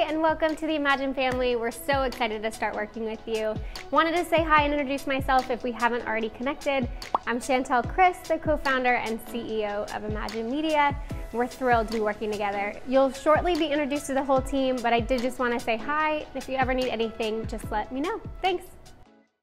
and welcome to the Imagine family. We're so excited to start working with you. Wanted to say hi and introduce myself if we haven't already connected. I'm Shantel Chris, the co-founder and CEO of Imagine Media. We're thrilled to be working together. You'll shortly be introduced to the whole team, but I did just want to say hi. If you ever need anything, just let me know. Thanks.